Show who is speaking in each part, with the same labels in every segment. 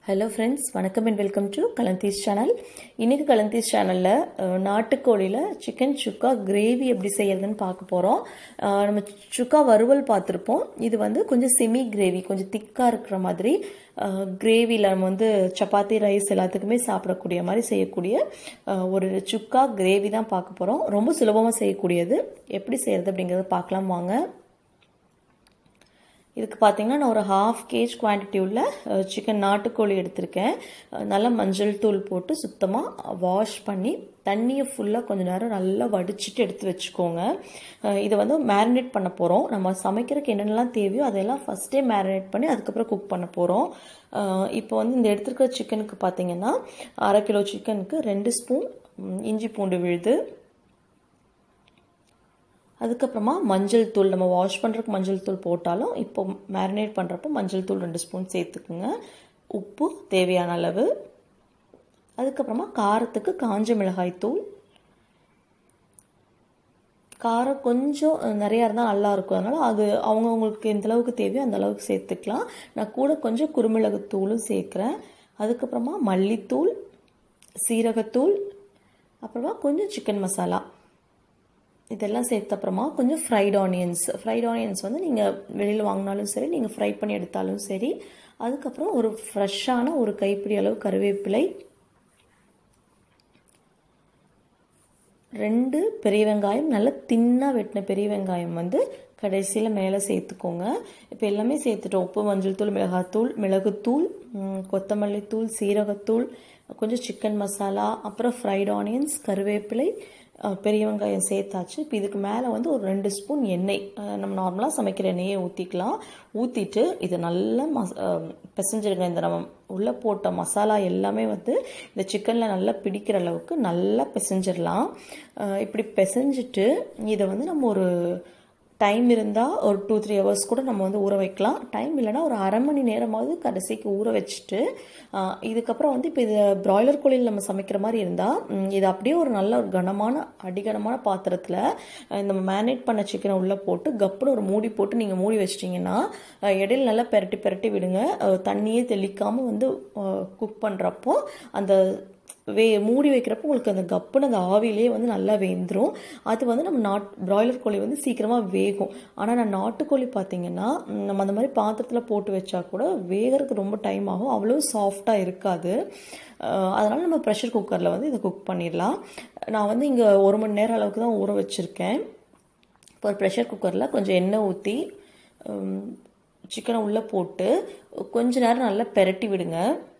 Speaker 1: Hello friends, வணக்கம் and welcome to Kalanthis channel. இன்னைக்கு Kalanthis channelல நாட்டுக்கோழில சிக்கன் சுக்கா கிரேவி எப்படி செய்யறதுன்னு பார்க்க போறோம். நம்ம சுக்கா வறுவல் பார்த்திருப்போம். இது வந்து கொஞ்சம் செமி கிரேவி, கொஞ்சம் திக்கா இருக்கிற மாதிரி கிரேவில நம்ம வந்து சப்பாத்தி ரைஸ் எல்லாத்துக்குமே சாப்பிடக்கூடிய மாதிரி செய்யக்கூடிய ஒரு சுக்கா கிரேவி தான் பார்க்க போறோம். ரொம்ப சுலபமா செய்யக்கூடியது. எப்படி செய்யறது அப்படிங்கறத பார்க்கலாம் வாங்க. இதுக்கு பார்த்தீங்கன்னா நான் ஒரு 1/2 kg குவான்டிட்டி உள்ள சிக்கன் நாட்டுக்கோழி எடுத்திருக்கேன். நல்லா மஞ்சள் தூள் போட்டு சுத்தமாக வாஷ் பண்ணி தண்ணியை ஃபுல்லாக கொஞ்சம் நேரம் நல்லா வடிச்சிட்டு எடுத்து வச்சுக்கோங்க. இதை வந்து மேரினேட் பண்ண போகிறோம். நம்ம சமைக்கிறதுக்கு என்னென்னலாம் தேவையோ அதெல்லாம் ஃபஸ்ட்டே மேரினேட் பண்ணி அதுக்கப்புறம் குக் பண்ண போகிறோம். இப்போ வந்து இந்த எடுத்துருக்கிற சிக்கனுக்கு பார்த்தீங்கன்னா 1/2 கிலோ சிக்கனுக்கு 2 ஸ்பூன் இஞ்சி பூண்டு விழுது, அதுக்கப்புறமா மஞ்சள் தூள், நம்ம வாஷ் பண்ணுறதுக்கு மஞ்சள் தூள் போட்டாலும் இப்போ மேரினேட் பண்ணுறப்போ மஞ்சள் தூள் 2 ஸ்பூன் சேர்த்துக்குங்க. உப்பு தேவையான அளவு, அதுக்கப்புறமா காரத்துக்கு காஞ்ச மிளகாய் தூள். காரம் கொஞ்சம் நிறையா இருந்தால் நல்லாயிருக்கும், அதனால் அது அவங்கவுங்களுக்கு எந்த அளவுக்கு தேவையோ அந்த அளவுக்கு சேர்த்துக்கலாம். நான் கூட கொஞ்சம் குருமிளகு தூளும் சேர்க்குறேன். அதுக்கப்புறமா மல்லித்தூள், சீரகத்தூள், அப்புறமா கொஞ்சம் சிக்கன் மசாலா இதெல்லாம் சேர்த்த அப்புறமா கொஞ்சம் ஃப்ரைட் ஆனியன்ஸ் வந்து நீங்கள் வெளியில் வாங்கினாலும் சரி, நீங்கள் ஃப்ரை பண்ணி எடுத்தாலும் சரி. அதுக்கப்புறம் ஒரு ஃப்ரெஷ்ஷான ஒரு கைப்பிடி அளவு கருவேப்பிலை, 2 பெரிய வெங்காயம், நல்ல தின்னாக வெட்டின பெரிய வெங்காயம் வந்து கடைசியில் மேலே சேர்த்துக்கோங்க. இப்போ எல்லாமே சேர்த்துட்டோம். உப்பு, மஞ்சள் தூள், மிளகாத்தூள், மிளகுத்தூள், கொத்தமல்லி தூள், சீரகத்தூள், கொஞ்சம் சிக்கன் மசாலா, அப்புறம் ஃப்ரைட் ஆனியன்ஸ், கருவேப்பிலை, பெரிய வெங்காயம் சேர்த்தாச்சு. இப்போ இதுக்கு மேலே வந்து ஒரு 2 ஸ்பூன் எண்ணெய், நம்ம நார்மலாக சமைக்கிற எண்ணெயை ஊற்றிக்கலாம். ஊற்றிட்டு இதை நல்லா பிசைஞ்சிருங்க. இந்த நம்ம உள்ளே போட்ட மசாலா எல்லாமே வந்து இந்த சிக்கனில் நல்லா பிடிக்கிற அளவுக்கு நல்லா பிசைஞ்சிடலாம். இப்படி பிசைஞ்சிட்டு இதை வந்து நம்ம ஒரு டைம் இருந்தால் ஒரு 2-3 ஹவர்ஸ் கூட நம்ம வந்து ஊற வைக்கலாம். டைம் இல்லைனா ஒரு அரை மணி நேரமாவது கடைசிக்கு ஊற வச்சுட்டு இதுக்கப்புறம் வந்து இப்போ இது பிராய்லர் கோழியில் நம்ம சமைக்கிற மாதிரி இருந்தால் இது அப்படியே ஒரு நல்ல ஒரு அடிகனமான பாத்திரத்தில் இந்த மேரினேட் பண்ண சிக்கனை உள்ளே போட்டு கப்புன்னு ஒரு மூடி போட்டு நீங்கள் மூடி வச்சிட்டிங்கன்னா இடையில நல்லா பெரட்டி விடுங்க. தண்ணியே தெளிக்காமல் வந்து குக் பண்ணுறப்போ அந்த மூடி வைக்கிறப்போ உங்களுக்கு அந்த கப்புன்னு அந்த ஆவிலே வந்து நல்லா வெந்துடும். அது வந்து நம்ம பிராய்லர் கோழி வந்து சீக்கிரமாக வேகும். ஆனால் நான் நாட்டுக்கோழி பார்த்தீங்கன்னா நம்ம அந்த மாதிரி பாத்திரத்தில் போட்டு வச்சா கூட வேகிறதுக்கு ரொம்ப டைம் ஆகும், அவ்வளோ சாஃப்டாக இருக்காது. அதனால் நம்ம ப்ரெஷர் குக்கரில் வந்து இதை குக் பண்ணிடலாம். நான் வந்து இங்கே 1 மணி நேரம் அளவுக்கு தான் ஊற வச்சுருக்கேன். இப்போ ஒரு ப்ரெஷர் குக்கரில் கொஞ்சம் எண்ணெய் ஊற்றி சிக்கனை உள்ளே போட்டு கொஞ்ச நேரம் நல்லா பெரட்டி விடுங்க.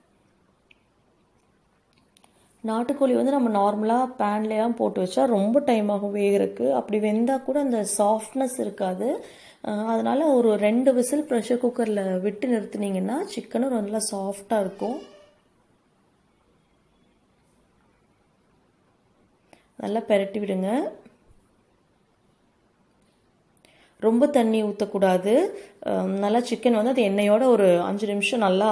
Speaker 1: நாட்டுக்கோழி வந்து நம்ம நார்மலாக பேன்லேலாம் போட்டு வச்சா ரொம்ப டைம் ஆகும் வேகிறதுக்கு. அப்படி வெந்தால் கூட அந்த சாஃப்ட்னஸ் இருக்காது. அதனால் ஒரு 2 விசில் ப்ரெஷர் குக்கரில் விட்டு நிறுத்தினீங்கன்னா சிக்கனும் நல்லா சாஃப்டாக இருக்கும். நல்லா பெரட்டி விடுங்க. ரொம்ப தண்ணி ஊற்றக்கூடாது. நல்லா சிக்கன் வந்து அது எண்ணெயோட ஒரு 5 நிமிஷம் நல்லா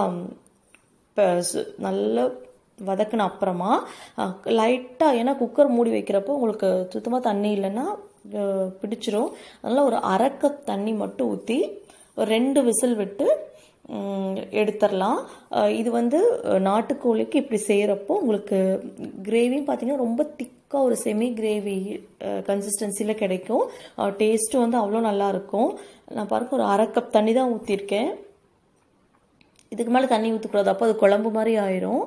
Speaker 1: வதக்கின அப்புறமா லைட்டாக, ஏன்னா குக்கர் மூடி வைக்கிறப்போ உங்களுக்கு சுத்தமாக தண்ணி இல்லைன்னா பிடிச்சிரும், அதனால் ஒரு 1/2 கப் தண்ணி மட்டும் ஊற்றி ஒரு 2 விசில் விட்டு எடுத்துடலாம். இது வந்து நாட்டுக்கோழிக்கு இப்படி செய்கிறப்போ உங்களுக்கு கிரேவியும் பார்த்தீங்கன்னா ரொம்ப திக்காக ஒரு செமி கிரேவி கன்சிஸ்டன்சியில் கிடைக்கும். டேஸ்ட்டும் வந்து அவ்வளோ நல்லாயிருக்கும். நான் பாருங்க ஒரு 1/2 கப் தண்ணி தான் ஊற்றிருக்கேன். இதுக்கு மேலே தண்ணி ஊற்றக்கூடாது, அப்போ அது குழம்பு மாதிரி ஆயிரும்.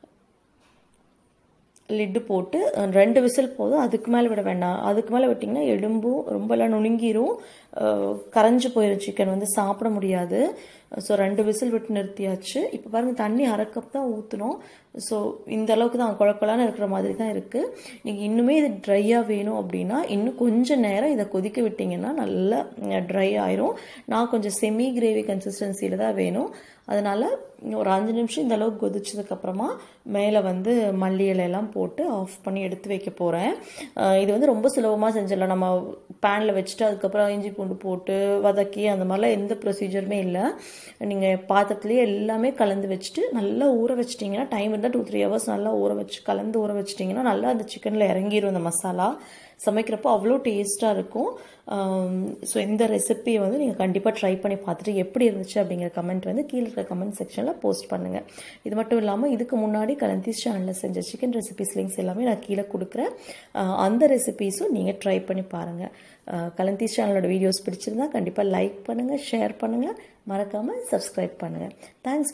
Speaker 1: லிட்டு போட்டு 2 விசில் போதும், அதுக்கு மேலே விட வேண்டாம். அதுக்கு மேலே விட்டிங்கன்னா எலும்பும் ரொம்பலாம் நுணுங்கிரும், கரைஞ்சி போயிடும், சிக்கன் வந்து சாப்பிட முடியாது. ஸோ 2 விசில் விட்டு நிறுத்தியாச்சு. இப்போ பாருங்கள் தண்ணி 1/2 கப் தான் ஊற்றணும். ஸோ இந்த அளவுக்கு தான் குழப்பலான்னு இருக்கிற மாதிரி தான் இருக்குது. நீங்கள் இன்னுமே இது ட்ரையாக வேணும் அப்படின்னா இன்னும் கொஞ்சம் நேரம் இதை கொதிக்க விட்டிங்கன்னா நல்லா ட்ரை ஆயிரும். நான் கொஞ்சம் செமி கிரேவி கன்சிஸ்டன்சியில் தான் வேணும், அதனால் ஒரு 5 நிமிஷம் இந்த அளவுக்கு கொதிச்சதுக்கப்புறமா மேலே வந்து மல்லி இலையெல்லாம் போட்டு ஆஃப் பண்ணி எடுத்து வைக்க போகிறேன். இது வந்து ரொம்ப சுலபமாக செஞ்சிடலாம். நம்ம பேனில் வச்சுட்டு அதுக்கப்புறம் இஞ்சி பூண்டு போட்டு வதக்கி அந்த மாதிரிலாம் எந்த ப்ரொசீஜருமே இல்லை. நீங்கள் பாத்திரத்துலேயே எல்லாமே கலந்து வச்சுட்டு நல்லா ஊற வச்சிட்டிங்கன்னா, டைம் இருந்தால் 2-3 ஹவர்ஸ் நல்லா கலந்து ஊற வச்சிட்டிங்கன்னா நல்லா அந்த சிக்கனில் இறங்கிடும் அந்த மசாலா. சமைக்கிறப்போ அவ்வளோ டேஸ்ட்டாக இருக்கும். ஸோ இந்த ரெசிபியை வந்து நீங்கள் கண்டிப்பாக ட்ரை பண்ணி பார்த்துட்டு எப்படி இருந்துச்சு அப்படிங்கிற கமெண்ட் வந்து கீழே இருக்கிற கமெண்ட் செக்ஷனில் போஸ்ட் பண்ணுங்கள். இது மட்டும் இல்லாமல் இதுக்கு முன்னாடி கலந்தீஸ் சேனலில் செஞ்ச சிக்கன் ரெசிபிஸ் லிங்க்ஸ் எல்லாமே நான் கீழே கொடுக்குறேன். அந்த ரெசிபீஸும் நீங்கள் ட்ரை பண்ணி பாருங்கள். கலந்தீஸ் சேனலோட வீடியோஸ் பிடிச்சிருந்தா கண்டிப்பாக லைக் பண்ணுங்கள், ஷேர் பண்ணுங்கள், மறக்காமல் சப்ஸ்கிரைப் பண்ணுங்கள். தேங்க்ஸ்.